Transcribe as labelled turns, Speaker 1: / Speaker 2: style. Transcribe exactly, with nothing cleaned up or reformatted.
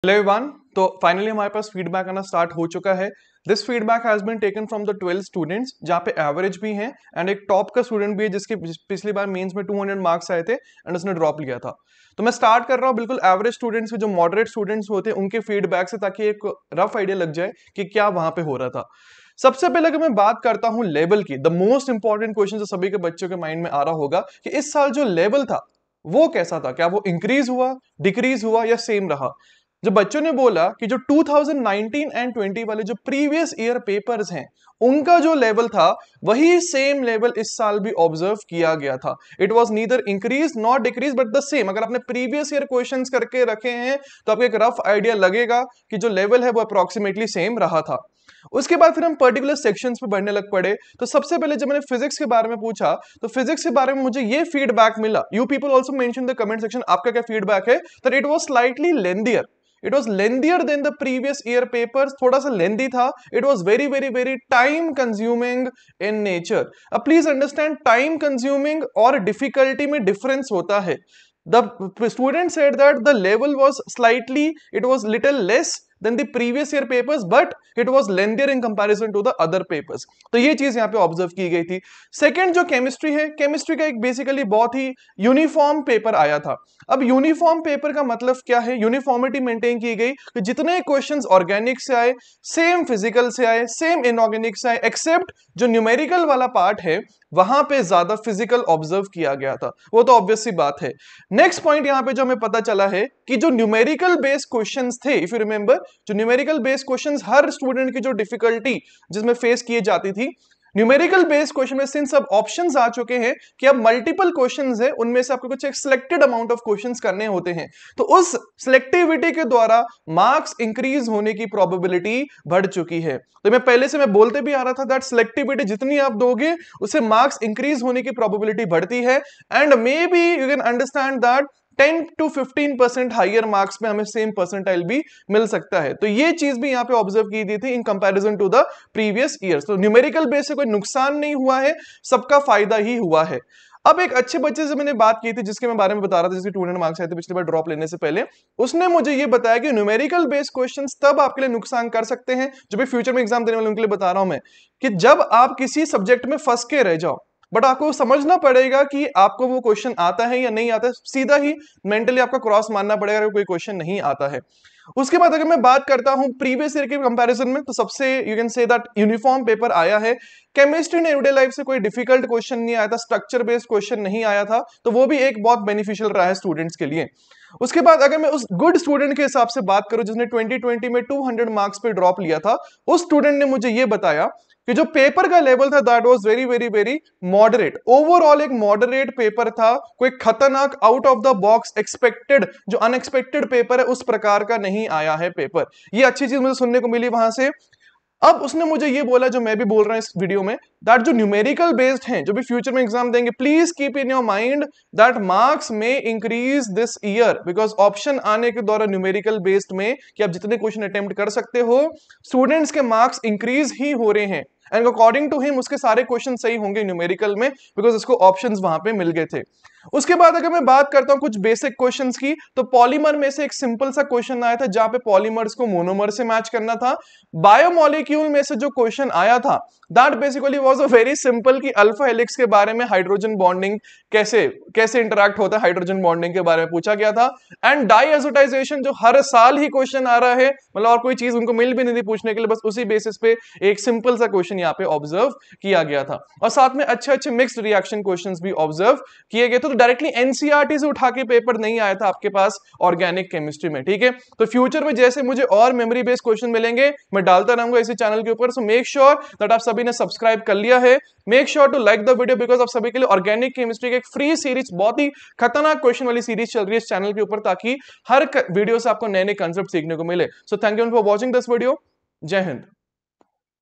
Speaker 1: Hello everyone, तो finally हमारे पास feedback आना स्टार्ट हो चुका है। This feedback has been taken from the twelve students, जहाँ पे एवरेज भी हैं एंड एक टॉप का स्टूडेंट भी है जिसके पिछली बार मेंस में टू हंड्रेड मार्क्स आए थे एंड उसने ड्रॉप लिया था। तो मैं स्टार्ट कर रहा हूँ बिल्कुल एवरेज स्टूडेंट्स, जो मॉडरेट स्टूडेंट्स होते हैं उनके फीडबैक से, ताकि एक रफ आइडिया लग जाए कि क्या वहां पे हो रहा था। सबसे पहले अगर मैं बात करता हूं लेवल की, द मोस्ट इंपॉर्टेंट क्वेश्चन जो सभी के बच्चों के माइंड में आ रहा होगा कि इस साल जो लेवल था वो कैसा था, क्या वो इंक्रीज हुआ, डिक्रीज हुआ या सेम रहा। जो बच्चों ने बोला कि जो two thousand nineteen and twenty वाले जो प्रीवियस ईयर पेपर्स हैं उनका जो लेवल था वही सेम लेवल इस साल भी ऑब्जर्व किया गया था। It was neither increase not decrease but the same. अगर आपने प्रीवियस ईयर क्वेश्चंस करके रखे हैं तो आपको एक रफ आइडिया लगेगा कि जो लेवल है वो अप्रोक्सीमेटली सेम रहा था। उसके बाद फिर हम पर्टिकुलर सेक्शंस पे बढ़ने लग पड़े। तो सबसे पहले जब मैंने फिजिक्स के बारे में पूछा तो फिजिक्स के बारे में मुझे ये फीडबैक मिला। You people also mention the comment section, आपका क्या फीडबैक है? That it was slightly lengthier, it was lengthier than the previous year papers. थोड़ा सा लेंदी था। It was very very very time consuming in nature. अब please understand, time consuming और difficulty में difference होता है। The student said that the level was slightly, it was little less than the previous year papers, but it was lengthier in comparison to the other papers. तो ये चीज यहाँ पे observe की गई थी। सेकंड जो केमिस्ट्री है, केमिस्ट्री का एक बेसिकली बहुत ही यूनिफॉर्म पेपर आया था। अब यूनिफॉर्म पेपर का मतलब क्या है? यूनिफॉर्मिटी मेंटेन की गई कि जितने क्वेश्चंस ऑर्गेनिक से आए, सेम फिजिकल से आए, सेम इनऑर्गेनिक से आए, एक्सेप्ट जो न्यूमेरिकल वाला पार्ट है वहां पे ज्यादा फिजिकल ऑब्जर्व किया गया था। वो तो ऑब्वियस सी बात है। नेक्स्ट पॉइंट यहां पे जो हमें पता चला है कि जो न्यूमेरिकल बेस्ड क्वेश्चंस थे, इफ यू रिमेंबर, जो न्यूमेरिकल बेस्ड क्वेश्चंस हर स्टूडेंट की जो डिफिकल्टी जिसमें फेस किए जाती थी, न्यूमेरिकल बेस्ड क्वेश्चन में सिंस अब ऑप्शंस आ चुके हैं कि अब मल्टीपल क्वेश्चंस है, उनमें से आपको कुछ एक सिलेक्टेड अमाउंट ऑफ क्वेश्चंस करने होते हैं, तो उस सिलेक्टिविटी के द्वारा मार्क्स इंक्रीज होने की प्रोबेबिलिटी बढ़ चुकी है। तो मैं पहले से मैं बोलते भी आ रहा था दैट सिलेक्टिविटी जितनी आप दोगे उससे मार्क्स इंक्रीज होने की प्रोबेबिलिटी बढ़ती है। And maybe you can understand that ten to fifteen percent higher marks में हमें सेम परसेंटाइल भी मिल सकता है। तो ये चीज भी यहां पे ऑब्जर्व की गई थी in comparison to the previous years. तो न्यूमेरिकल बेस से कोई नुकसान नहीं हुआ है, सबका फायदा ही हुआ है। अब एक अच्छे बच्चे से मैंने बात की थी जिसके मैं बारे में बता रहा था, जिसके टू हंड्रेड मार्क्स आए थे पिछली बार ड्रॉप लेने से पहले। उसने मुझे ये बताया कि न्यूमेरिकल बेस्ड क्वेश्चंस तब आपके लिए नुकसान कर सकते हैं, जो भी फ्यूचर में एग्जाम देने वाले उनके लिए बता रहा हूं मैं, कि जब आप किसी सब्जेक्ट में फंस के रह जाओ। बट आपको समझना पड़ेगा कि आपको वो क्वेश्चन आता है या नहीं आता है। सीधा ही मेंटली आपका क्रॉस मानना पड़ेगा अगर कोई क्वेश्चन नहीं आता है। उसके बाद अगर मैं बात करता हूं प्रीवियस ईयर के कंपैरिजन में, तो सबसे you can say that uniform paper आया है। केमिस्ट्री ने एवरीडे लाइफ से कोई डिफिकल्ट क्वेश्चन नहीं आया था, स्ट्रक्चर बेस्ड क्वेश्चन नहीं आया था, तो वो भी एक बहुत बेनिफिशियल रहा है स्टूडेंट्स के लिए। उसके बाद अगर मैं उस गुड स्टूडेंट के हिसाब से बात करूं जिसने ट्वेंटी ट्वेंटी में टू हंड्रेड मार्क्स पे ड्रॉप लिया था, उस स्टूडेंट ने मुझे ये बताया कि जो पेपर का लेवल था that was very very very moderate. Overall एक मॉडरेट पेपर था, कोई खतरनाक out of the box expected जो अनएक्सपेक्टेड पेपर है उस प्रकार का नहीं आया है पेपर। ये अच्छी चीज मुझे सुनने को मिली वहां से। अब उसने मुझे ये बोला, जो मैं भी बोल रहा हूं इस वीडियो में, दैट जो न्यूमेरिकल बेस्ड हैं, जो भी फ्यूचर में एग्जाम देंगे, please keep in your mind that marks में increase this year, because option आने के द्वारा न्यूमेरिकल बेस्ड में कि आप जितने क्वेश्चन अटेम्प्ट कर सकते हो, स्टूडेंट्स के मार्क्स इंक्रीज ही हो रहे हैं। एंड अकॉर्डिंग टू हिम उसके सारे क्वेश्चन सही होंगे न्यूमेरिकल में, बिकॉज उसको ऑप्शंस वहां पे मिल गए थे। उसके बाद अगर मैं बात करता हूं कुछ बेसिक क्वेश्चंस की, तो पॉलीमर में से एक सिंपल सा क्वेश्चन आया था जहां पे पॉलीमर्स को मोनोमर से मैच करना था। बायोमोलिक्यूल में से जो क्वेश्चन आया था that basically was a very simple कि अल्फा हेलिक्स के बारे में, हाइड्रोजन बॉन्डिंग कैसे कैसे इंटरैक्ट होता है, हाइड्रोजन बॉन्डिंग के बारे में पूछा गया था। एंड डाईएजोटाइजेशन जो हर साल ही क्वेश्चन आ रहा है, मतलब और कोई चीज उनको मिल भी नहीं थी पूछने के लिए, बस उसी बेसिस पे एक सिंपल सा क्वेश्चन यहाँ पे ऑब्जर्व किया गया था। और साथ में अच्छे अच्छे मिक्स्ड रिएक्शन क्वेश्चंस भी ऑब्जर्व किए गए थे। तो डायरेक्टली एनसीईआरटी से उठा के पेपर नहीं आया था आपके पास ऑर्गेनिक केमिस्ट्री में, ठीक है। तो फ्यूचर में जैसे मुझे और मेमोरी बेस्ड क्वेश्चन मिलेंगे मैं डालता रहूंगा इसी चैनल के ऊपर। सो मेक श्योर दैट आप सभी ने सब्सक्राइब कर लिया है। Make sure to like the video, because आप सभी के लिए ऑर्गेनिक केमिस्ट्री की एक फ्री सीरीज, बहुत ही खतरनाक क्वेश्चन वाली सीरीज चल रही है इस चैनल के ऊपर, ताकि हर वीडियो से आपको नए नए कंसेप्ट सीखने को मिले। So thank you for watching this video. जय हिंद।